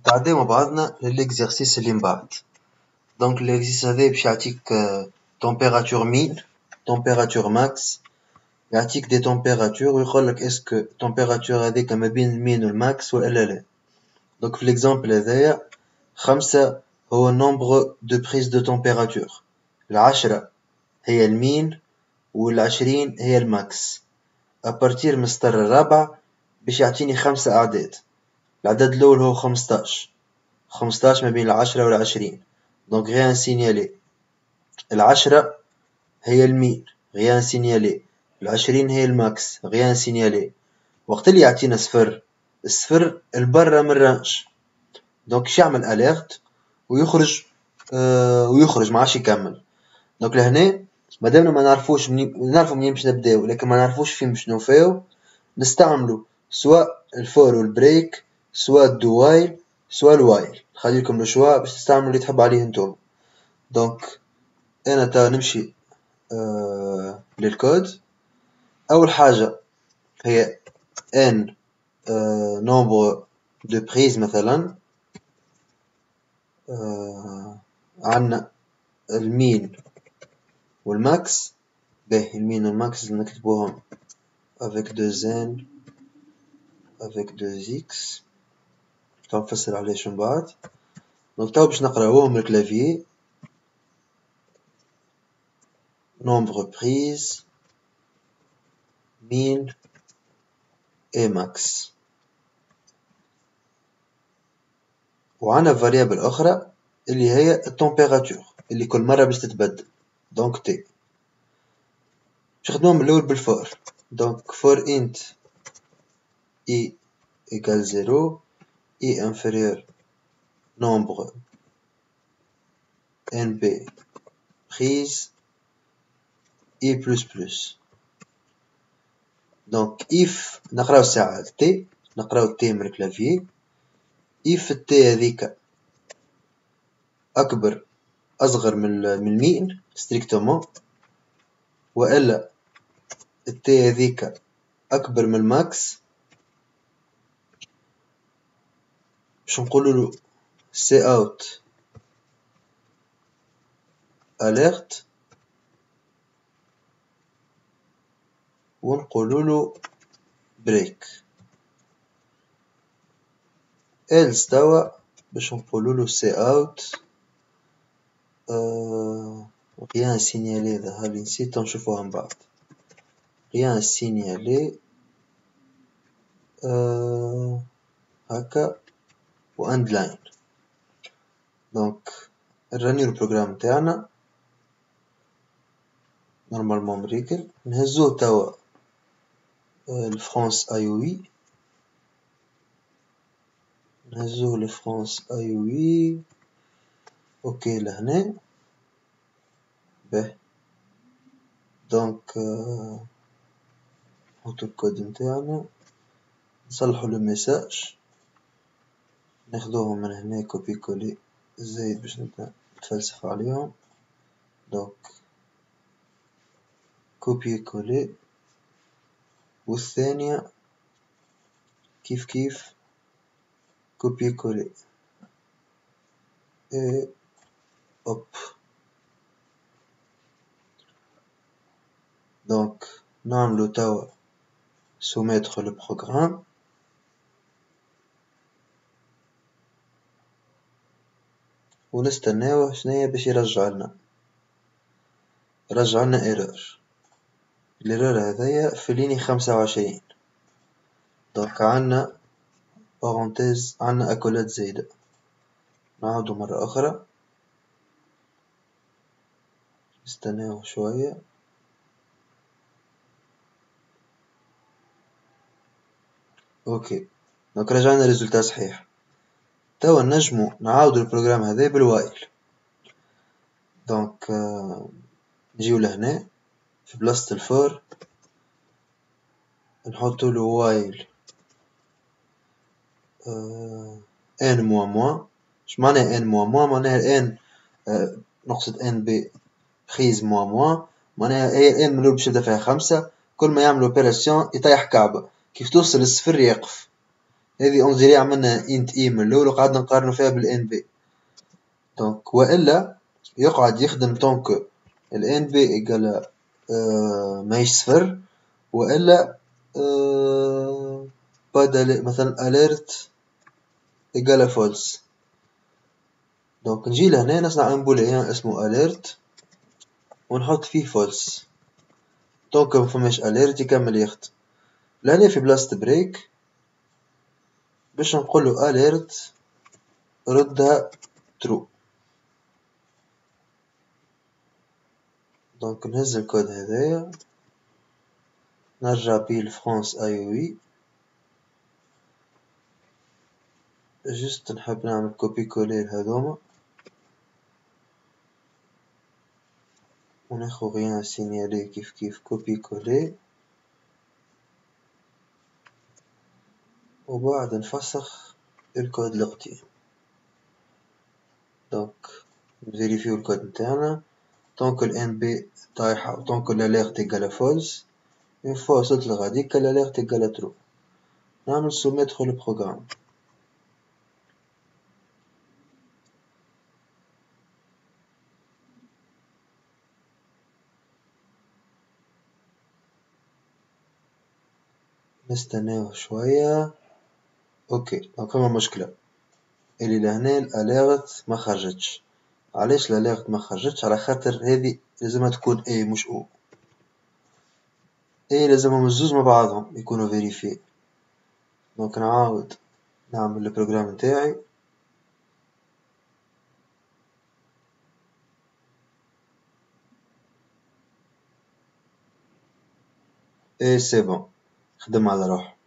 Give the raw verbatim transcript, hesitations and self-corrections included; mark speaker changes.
Speaker 1: نتعداو مع بعضنا للإكزرسيس اللي من بعد. دونك الإكزرسيس هذا باش يعطيك تمبيراتور مين، تمبيراتور ماكس، يعطيك دي تمبيراتور ويقولك اسكو تمبيراتور هذيك ما بين المين والماكس ولا لا. دونك في الإكزامبل هذايا خمسة هو النومبر دو بريز دو تمبيراتور، العشرة هي المين والعشرين هي الماكس. أبارتير من السطر الرابع باش يعطيني خمسة أعداد. العدد الأول هو خمسطاش، خمسطاش ما بين العشرة والعشرين، دونك غير نسينيالي. العشرة هي المين غير نسينيالي، العشرين هي الماكس غير نسينيالي. وقت اللي يعطينا صفر، الصفر البرة من الرانش، دونك باش يعمل أليرت ويخرج آه ويخرج معاش يكمل. دونك لهنا مادامنا ما نعرفوش منين نعرفو منين باش نبداو لكن ما نعرفوش فين باش نوفاو، نستعملو سواء الفور والبريك سواء الدوايل سواء الوايل. نخليلكم الشوا باش تستعملوا اللي تحب عليه نتوما. دونك انا تا نمشي آه للكود. اول حاجه هي ان آه نومبر دو بريز مثلا آه عندنا المين والماكس. به المين والماكس نكتبوهم avec deux n avec deux x تنفسر عليش من بعد. دونك توا باش نقراوهم من الكلافيي. nombre prise min et max. وعنا فاريابل أخرى اللي هي التمبيراتور اللي كل مرة باش تتبدل، دونك تي. باش نخدموهم الأول بالفور. دونك for int i égale zéro i inférieur nombre nb prise i plus plus. دونك if نقراو الساعة تي، نقراو تي من الكلافيي. if التي هذيك أكبر أصغر من المين ستريكتومون، وإلا التي هذيك أكبر من الماكس، باش نقولولو سي اوت alert ونقولولو بريك. إلس توا باش نقولولو سي اوت rien signalé. هذه نسيت نشوفوها من بعد. rien signalé أه هكا و end line. دونك نرنيو البروغرام تاعنا نورمالمون مريكل. نهزوه توا لفرانس ايوي، نهزوه لفرانس ايوي. اوكي لهنا به. دونك نحطو الكود نتاعنا، نصلحو الميساج، ناخدوهم من هنا كوبي كولي زايد باش نبدا نتفلسف عليهم. دونك كوبي كولي، والثانية كيف كيف كوبي كولي اي اوب. دونك نعملو توا soumettre le programme. ونستناوه شنيا باش يرجع لنا. رجع لنا ايرور. الايرور هذايا في ليني خمسة وعشرين. دونك عنا بارونتيز، عنا اكولات زايدة. نعاودو مرة أخرى، نستناوه شوية. اوكي دونك رجعنا ريزولتا صحيح. توا نجمو نعاودو البروغرام هذا بالوايل. دونك آه نجيو لهنا في بلاصة الفور نحطولو وايل آه ان موا موا. اش معناها ان موا موا؟ معناها ان آه نقصد ان بي بريز موا موا، معناها هي الان من الأول باش يبدا فيها خمسة، كل ما يعمل اوبيراسيون يطيح كعبة، كيف توصل للصفر يقف، هذه اونزيري عملنا انت اي من الاول وقعدنا نقارنو فيها بالان بي. دونك والا يقعد يخدم طونك الان بي ايكال ماهيش صفر، والا أه با مثلا اليرت ايكال فولس. دونك نجي لهنا نصنع ان بوليان اسمه اليرت ونحط فيه فولس. دونك مفماش اليرت يكمل يخدم. لهنا في بلاصة بريك باش نقولو اليرت ردها ترو. دونك نهز الكود هذايا نرجع بيه لفرانس اي او اي، جست نحب نعمل كوبي كولي لهذوما وناخو غيان سينيالي كيف كيف كوبي كولي، وبعد نفسخ الكود القديم. دونك نفيريفيو الكود نتاعنا طونك الان بي طايحة طونك الاليرت ايكال فولس. اون فوا وصلت لغاديك الاليرت ايكال ترو نعمل سوميتر لو بروغرام. نستناو شوية. اوكي دونك فما مشكلة اللي لهنا الاليرت ما خرجتش. علاش الاليرت ما خرجتش؟ على خاطر هذه لازمها تكون اي مش او. اي لازمهم الزوز مع بعضهم يكونوا فيريفي. دونك نعاود نعمل البروغرام نتاعي. اي سي بون خدم على روحه.